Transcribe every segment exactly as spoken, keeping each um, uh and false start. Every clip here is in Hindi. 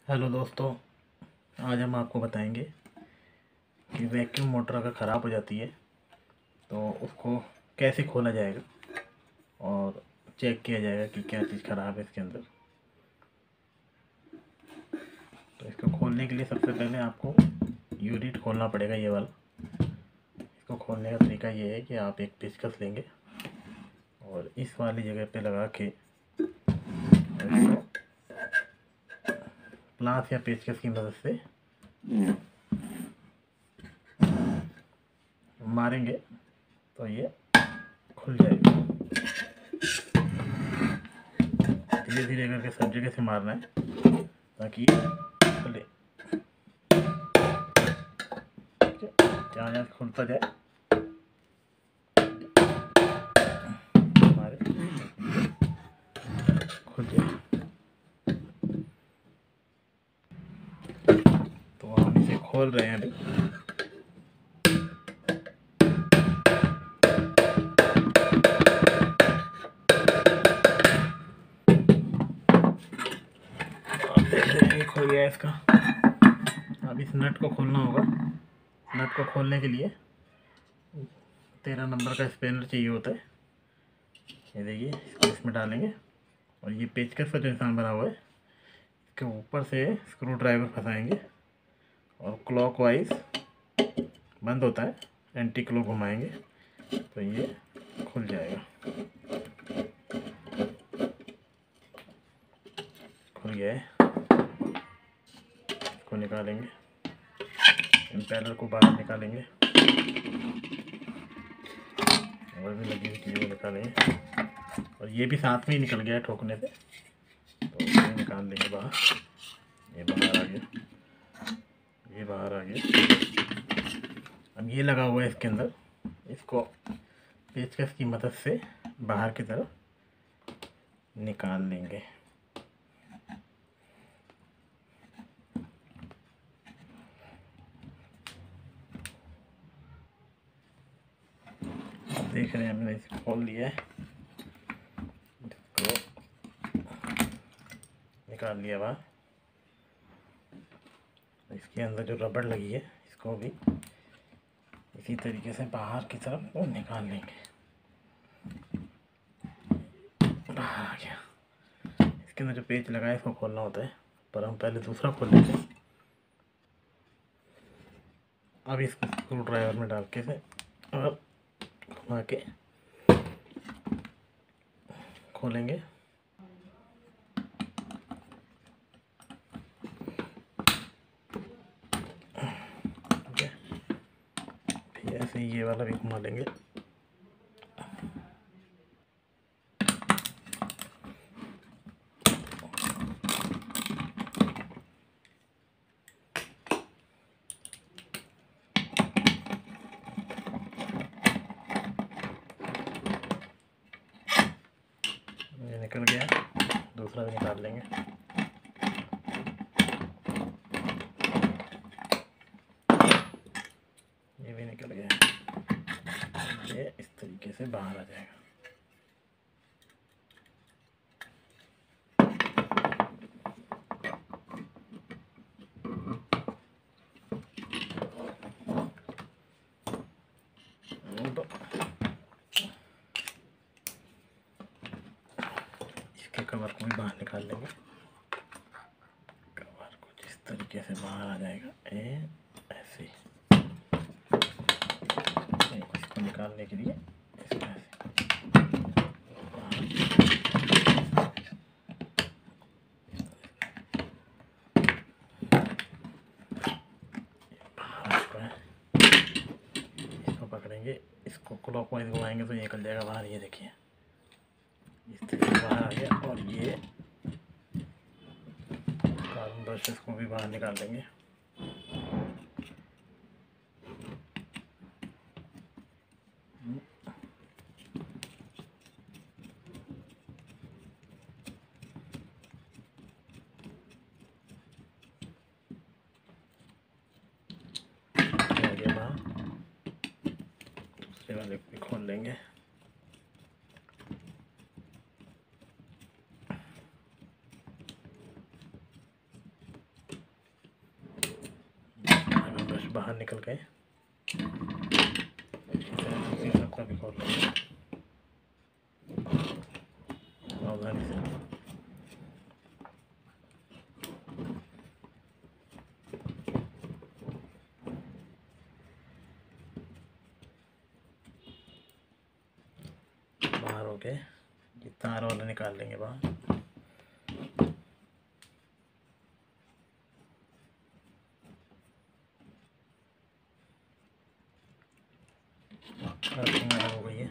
हेलो दोस्तों, आज हम आपको बताएंगे कि वैक्यूम मोटर अगर ख़राब हो जाती है तो उसको कैसे खोला जाएगा और चेक किया जाएगा कि क्या चीज़ ख़राब है इसके अंदर। तो इसको खोलने के लिए सबसे पहले आपको यूनिट खोलना पड़ेगा, ये वाला। इसको खोलने का तरीका ये है कि आप एक पेचकस लेंगे और इस वाली जगह पे लगा के प्लास या पेचकस की मदद से मारेंगे तो ये खुल जाएगा। धीरे धीरे करके सब जगह से मारना है ताकि ये खुले। जहाँ जहाँ खुलता जाए हमारे खुल जाए। तो हम इसे खोल रहे हैं अभी। खुल गया इसका। अब इस नट को खोलना होगा। नट को खोलने के लिए तेरह नंबर का स्पैनर चाहिए होता है। ये देखिए, इसको इसमें डालेंगे और ये पेचकस का जो निशान बना हुआ है इसके ऊपर से स्क्रू ड्राइवर फंसाएंगे और क्लॉकवाइज बंद होता है, एंटी क्लॉक घुमाएंगे तो ये खुल जाएगा। खुल गया है। इसको निकालेंगे, इम्पेलर को बाहर निकालेंगे और भी लगी हुई चीज़ों को निकालेंगे। और ये भी साथ में ही निकल गया ठोकने से, तो ये निकाल देंगे बाहर। ये बाहर आ गया, ये बाहर आ गया। अब ये लगा हुआ है इसके अंदर, इसको पेचकस की मदद से बाहर की तरफ निकाल लेंगे। देख रहे हैं, हमने इसे खोल लिया है, इसको निकाल लिया बाहर। इसके अंदर जो रबड़ लगी है इसको भी इसी तरीके से बाहर की तरफ निकाल लेंगे। बाहर आ गया। इसके अंदर जो पेच लगा है इसको खोलना होता है, पर हम पहले दूसरा खोल लेते हैं। अब इसको स्क्रू ड्राइवर में डाल के से और घुमा के खोलेंगे। फिर ऐसे ये वाला भी घुमा लेंगे। ये निकल गया, दूसरा भी निकाल लेंगे। ये भी निकल गया, ये इस तरीके से बाहर आ जाएगा। इसके कवर को भी बाहर निकाल लेंगे। कवर कुछ इस तरीके से बाहर आ जाएगा, ए ऐसे। इसको निकालने के लिए इसको ऐसे इसको पकड़ेंगे, इसको क्लॉकवाइज घुमाएंगे तो ये निकल जाएगा बाहर। ये देखिए, इस तरीके से बाहर आ गया। और ये कार्बन ब्रशेस को भी बाहर निकाल लेंगे। आगे बाहर दूसरे वाले को भी खोल लेंगे। बाहर निकल गए। दूसरी तरफ का भी खोल लेंगे सावधानी से। बाहर हो गए, ये तार वाला निकाल लेंगे बाहर। अलग हो गई है।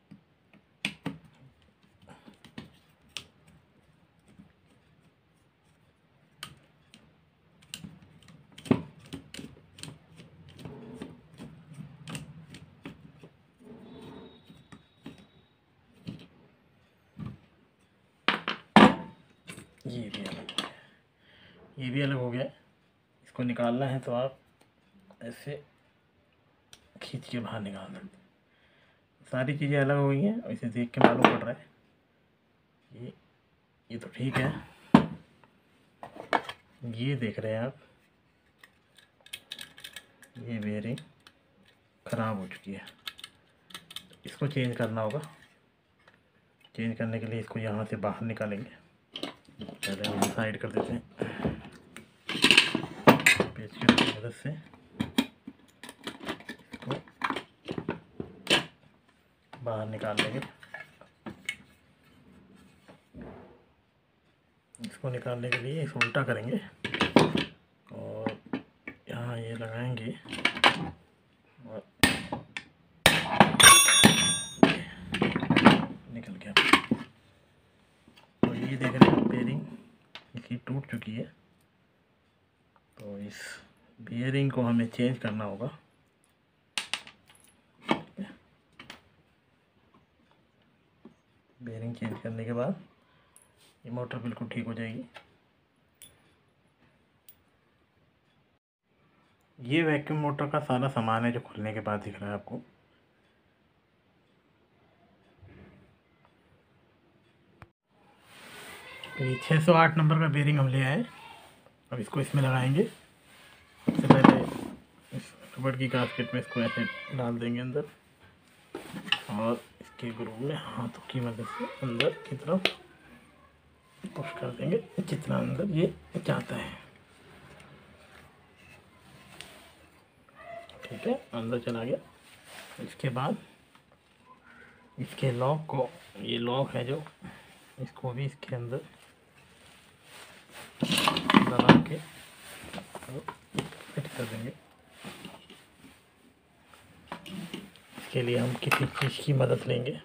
ये भी अलग हो गया, ये भी अलग हो गया। इसको निकालना है तो आप ऐसे खींच के बाहर निकाल सकते। सारी चीज़ें अलग हो गई हैं और इसे देख के मालूम पड़ रहा है ये ये तो ठीक है। ये देख रहे हैं आप, ये बेयरिंग ख़राब हो चुकी है, इसको चेंज करना होगा। चेंज करने के लिए इसको यहाँ से बाहर निकालेंगे। पहले हम साइड कर देते हैं पेच की मदद से। इसको बाहर निकाल लेंगे। इसको निकालने के लिए इसको उल्टा करेंगे और यहाँ ये लगाएंगे और निकल गया। तो ये देख रहे हैं बेयरिंग इसकी टूट चुकी है, तो इस बेयरिंग को हमें चेंज करना होगा। बेयरिंग चेंज करने के बाद ये मोटर बिल्कुल ठीक हो जाएगी। ये वैक्यूम मोटर का सारा सामान है जो खुलने के बाद दिख रहा है आपको। तो ये छः सौ आठ नंबर का बेयरिंग हम ले आए। अब इसको इसमें लगाएंगे। सबसे पहले इस रबड़ की गास्केट में इसको ऐसे डाल देंगे अंदर और इसके ग्रूव में हाथों की मदद से अंदर की तरफ पुश कर देंगे जितना अंदर ये चाहता है। ठीक है, अंदर चला गया। इसके बाद इसके लॉक को, ये लॉक है जो, इसको भी इसके अंदर लगा के फिट कर देंगे। इसके लिए हम किसी चीज़ की मदद लेंगे।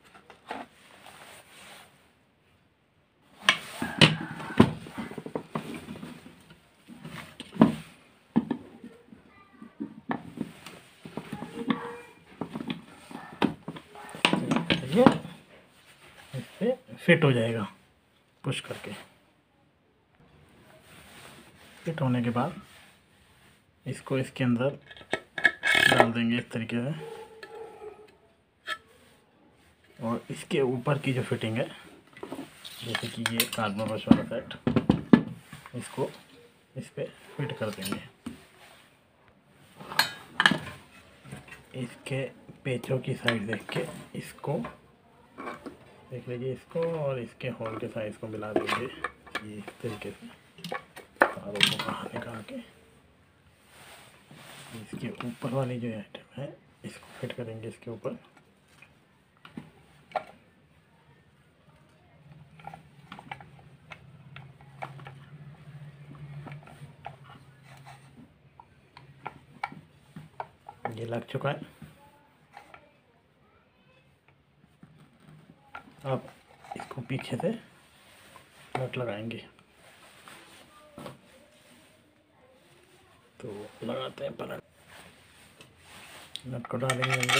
इससे फिट हो जाएगा पुश करके। फिट होने के बाद इसको इसके अंदर डाल देंगे इस तरीके से और इसके ऊपर की जो फिटिंग है, जैसे कि ये कार्बन ब्रश वाला सेट, इसको इस पे फिट कर देंगे। इसके पेचों की साइड देख के इसको देख लीजिए, इसको और इसके होल के साइज को मिला देंगे ये इस तरीके से। तारों को बाहर निकाल के इसके ऊपर वाली जो आइटम है इसको फिट करेंगे इसके ऊपर। ये लग चुका है। अब इसको पीछे से नट लगाएंगे। तो लगाते हैं पलट, नट को डालेंगे अंदर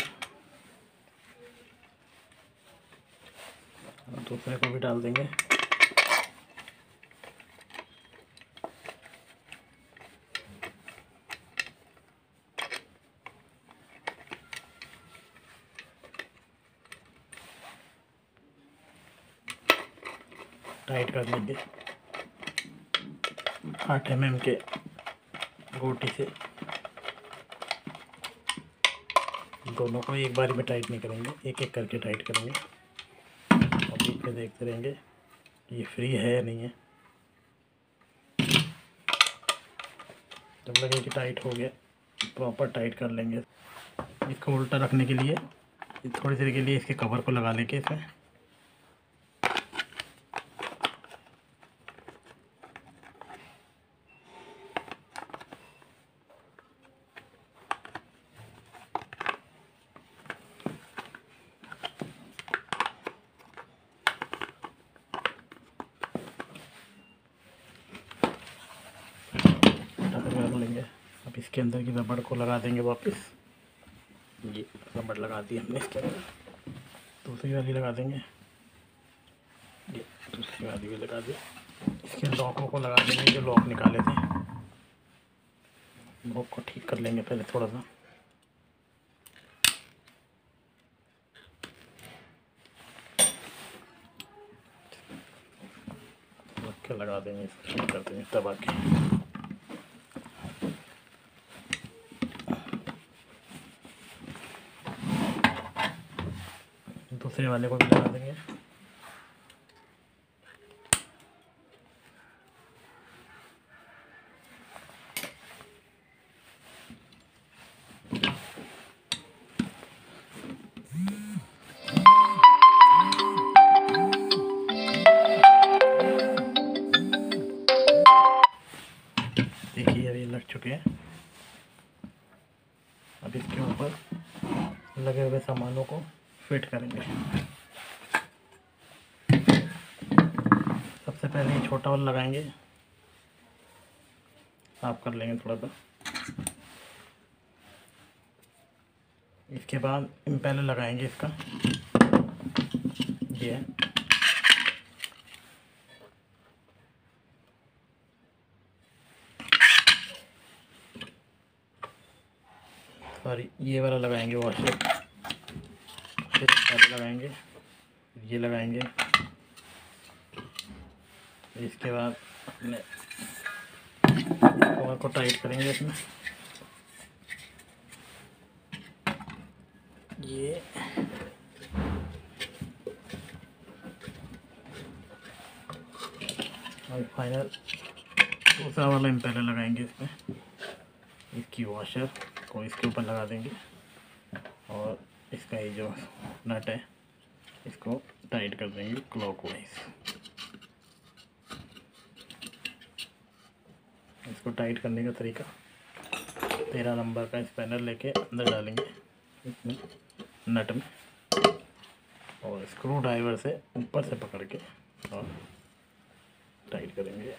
और दूसरे को भी डाल देंगे। टाइट कर लेंगे आठ एम एम के गोटी से। दोनों को एक बारी में टाइट नहीं करेंगे, एक एक करके टाइट करेंगे और बीच में देखते रहेंगे ये फ्री है या नहीं है। जब लगे कि टाइट हो गया प्रॉपर टाइट कर लेंगे। इसको उल्टा रखने के लिए थोड़ी देर के लिए इसके कवर को लगा लेंगे इसमें। रख लेंगे। अब इसके अंदर की रबड़ को लगा देंगे वापस। ये रबड़ लगा दी हमने इसके अंदर, दूसरी वाली लगा देंगे। ये दूसरी वाली भी लगा दी। इसके लॉकों को लगा देंगे, जो लॉक निकाले थे लॉक को ठीक कर लेंगे पहले थोड़ा सा। रख के लगा देंगे, इसको कर देंगे दबा के। दूसरे वाले को भी लगा देंगे। देखिए अभी लग चुके हैं। अब इसके ऊपर लगे हुए सामानों को फिट करेंगे। सबसे पहले ये छोटा वाला लगाएंगे, साफ कर लेंगे थोड़ा सा। इसके बाद इम्पेलर लगाएंगे इसका, ये है। सॉरी ये वाला लगाएंगे वॉशर, फिर पहले लगाएंगे, ये लगाएंगे। इसके बाद अपने कवर को टाइट करेंगे इसमें। ये और फाइनल दूसरा वाला इम्पेलर लगाएंगे इसमें। इसकी वॉशर को इसके ऊपर लगा देंगे और इसका ये जो नट है इसको टाइट कर देंगे क्लॉकवाइज। इसको टाइट करने का तरीका, तेरह नंबर का स्पैनर लेके अंदर डालेंगे इसमें नट में और स्क्रू ड्राइवर से ऊपर से पकड़ के और टाइट करेंगे।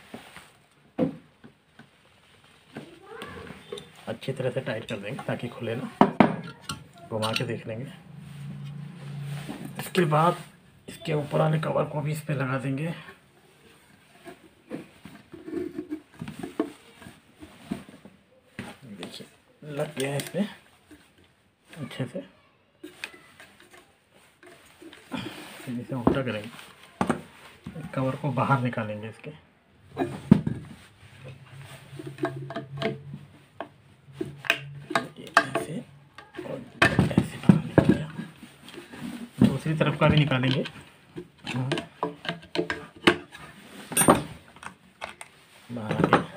अच्छी तरह से टाइट कर देंगे ताकि खुले ना। घुमा के देख लेंगे। इसके बाद इसके ऊपर वाले कवर को भी इस पे लगा देंगे। देखिए लग गया है इस पे अच्छे से। फिर इसे उल्टा करेंगे, कवर को बाहर निकालेंगे इसके। ऐसे और ऐसे बाहर निकल गया। दूसरी तरफ का भी निकालेंगे। बाहर आ गया।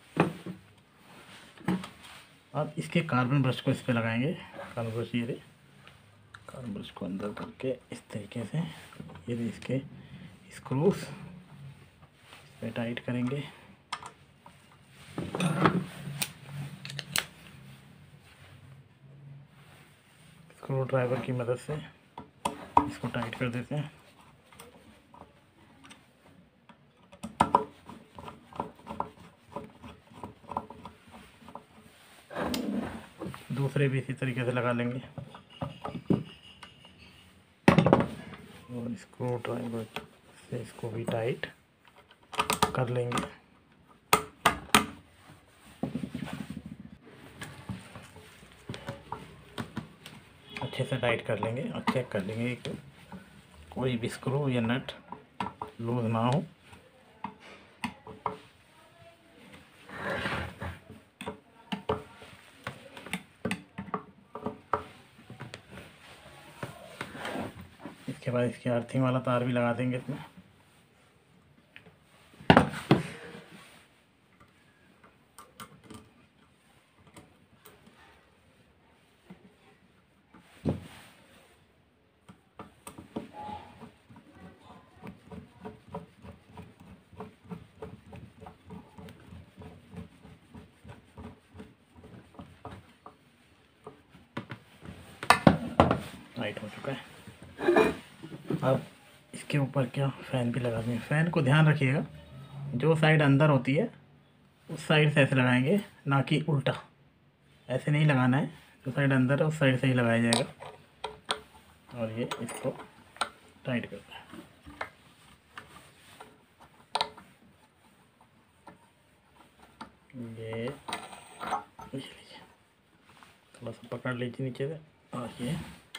अब इसके कार्बन ब्रश को इस पे लगाएंगे। कार्बन ब्रश ये कार्बन ब्रश को अंदर करके इस तरीके से ये इसके स्क्रूस इस पे टाइट करेंगे। स्क्रू ड्राइवर की मदद से इसको टाइट कर देते हैं। दूसरे भी इसी तरीके से लगा लेंगे और स्क्रू ड्राइवर से इसको भी टाइट कर लेंगे। अच्छे से टाइट कर लेंगे और चेक कर लेंगे कि कोई भी स्क्रू या नट लूज ना हो। इसके बाद इसके अर्थिंग वाला तार भी लगा देंगे इसमें। टाइट हो चुका है। अब इसके ऊपर क्या फ़ैन भी लगा देंगे। फ़ैन को ध्यान रखिएगा, जो साइड अंदर होती है उस साइड से ऐसे लगाएंगे, ना कि उल्टा। ऐसे नहीं लगाना है, जो साइड अंदर है उस साइड से ही लगाया जाएगा। और ये इसको टाइट करना है। ये लीजिए, थोड़ा सा पकड़ लीजिए नीचे से। और ये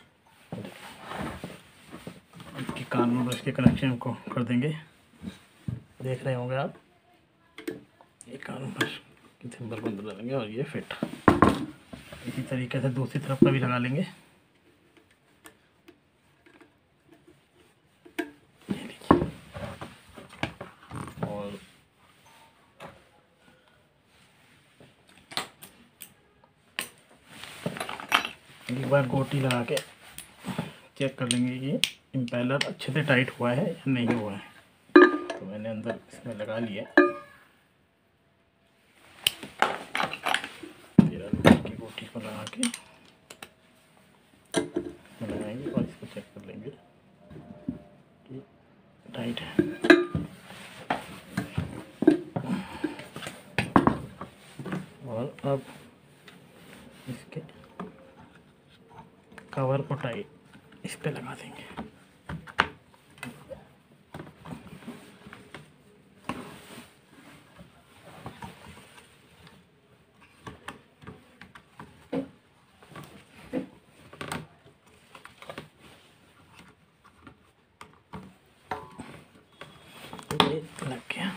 इसके कान और इसके कनेक्शन को कर देंगे। देख रहे होंगे आप, ये कान पर सिंबल बंद डालेंगे और ये फिट। इसी तरीके से दूसरी तरफ का भी लगा लेंगे। ये लीजिए। और एक बार गोटी लगा के चेक कर लेंगे कि इम्पेलर अच्छे से टाइट हुआ है या नहीं हुआ है। तो मैंने अंदर इसमें लगा लिया। की गोटी को लगा के लगाएंगे और इसको चेक कर लेंगे कि टाइट है। और अब इसके कवर को टाइट इस पे लगा देंगे। ये लग गया।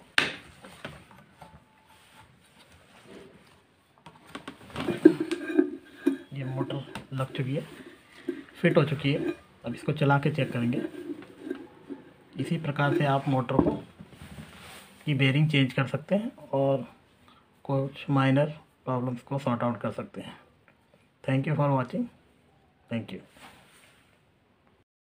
ये मोटर लग चुकी है, फिट हो चुकी है। अब इसको चला के चेक करेंगे। इसी प्रकार से आप मोटर को की बेरिंग चेंज कर सकते हैं और कुछ माइनर प्रॉब्लम्स को सॉर्ट आउट कर सकते हैं। Thank you for watching. Thank you.